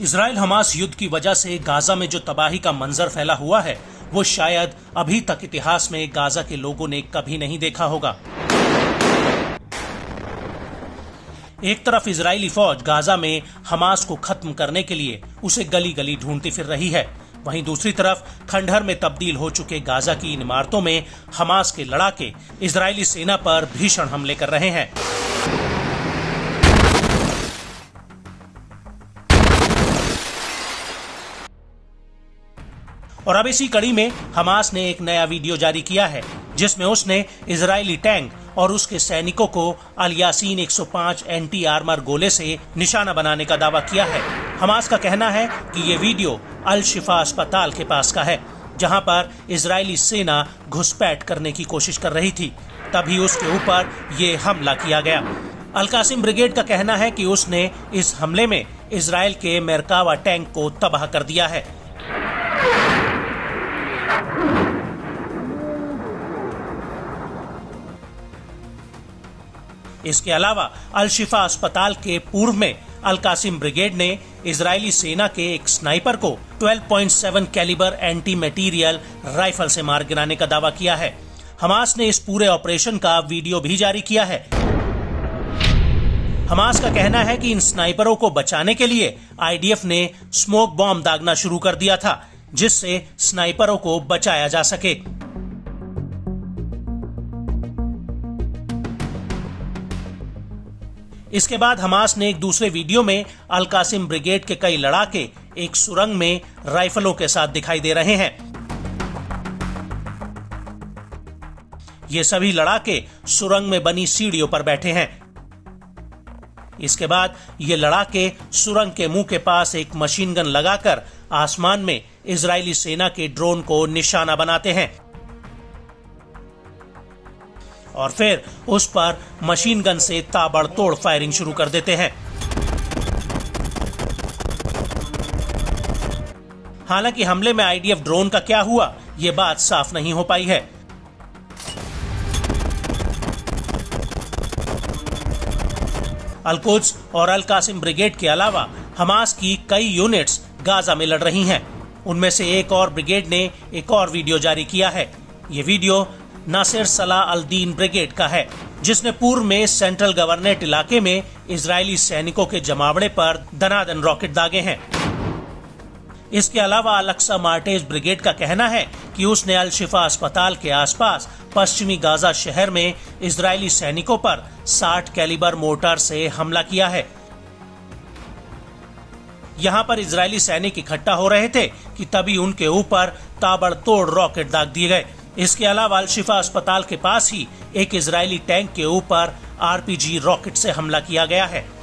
Israel Hamas युद्ध की वजह से गाजा में जो तबाही का मंजर फैला हुआ है वो शायद अभी तक इतिहास में गाजा के लोगों ने कभी नहीं देखा होगा। एक तरफ इजरायली फौज गाजा में हमास को खत्म करने के लिए उसे गली गली ढूंढती फिर रही है, वहीं दूसरी तरफ खंडहर में तब्दील हो चुके गाजा की इन इमारतों में हमास के लड़ाके इजरायली सेना पर भीषण हमले कर रहे हैं। और अब इसी कड़ी में हमास ने एक नया वीडियो जारी किया है जिसमें उसने इजरायली टैंक और उसके सैनिकों को अल यासीन 105 एंटी आर्मर गोले से निशाना बनाने का दावा किया है। हमास का कहना है कि ये वीडियो अल शिफा अस्पताल के पास का है, जहां पर इजरायली सेना घुसपैठ करने की कोशिश कर रही थी, तभी उसके ऊपर ये हमला किया गया। अल कासिम ब्रिगेड का कहना है कि उसने इस हमले में इजराइल के मेरकावा टैंक को तबाह कर दिया है। इसके अलावा अल शिफा अस्पताल के पूर्व में अल कासिम ब्रिगेड ने इजरायली सेना के एक स्नाइपर को 12.7 कैलिबर एंटी मटेरियल राइफल से मार गिराने का दावा किया है। हमास ने इस पूरे ऑपरेशन का वीडियो भी जारी किया है। हमास का कहना है कि इन स्नाइपरों को बचाने के लिए आईडीएफ ने स्मोक बॉम्ब दागना शुरू कर दिया था, जिससे स्नाइपरों को बचाया जा सके। इसके बाद हमास ने एक दूसरे वीडियो में अल कासिम ब्रिगेड के कई लड़ाके एक सुरंग में राइफलों के साथ दिखाई दे रहे हैं। ये सभी लड़ाके सुरंग में बनी सीढ़ियों पर बैठे हैं। इसके बाद ये लड़ाके सुरंग के मुंह के पास एक मशीन गन लगाकर आसमान में इजरायली सेना के ड्रोन को निशाना बनाते हैं और फिर उस पर मशीन गन से ताबड़तोड़ फायरिंग शुरू कर देते हैं। हालांकि हमले में आईडीएफ ड्रोन का क्या हुआ, ये बात साफ नहीं हो पाई है। अल कुद्स और अल कासिम ब्रिगेड के अलावा हमास की कई यूनिट्स गाजा में लड़ रही हैं। उनमें से एक और ब्रिगेड ने एक और वीडियो जारी किया है। ये वीडियो नासिर सलाह अल दीन ब्रिगेड का है, जिसने पूर्व में सेंट्रल गवर्नरेट इलाके में इजरायली सैनिकों के जमावड़े पर दनादन रॉकेट दागे हैं। इसके अलावा अल अक्सा मार्टेज ब्रिगेड का कहना है कि उसने अल शिफा अस्पताल के आसपास पश्चिमी गाजा शहर में इजरायली सैनिकों पर 60 कैलिबर मोर्टार से हमला किया है। यहाँ पर इजरायली सैनिक इकट्ठा हो रहे थे कि तभी उनके ऊपर ताबड़तोड़ रॉकेट दाग दिए गए। इसके अलावा अल शिफा अस्पताल के पास ही एक इजरायली टैंक के ऊपर आरपीजी रॉकेट से हमला किया गया है।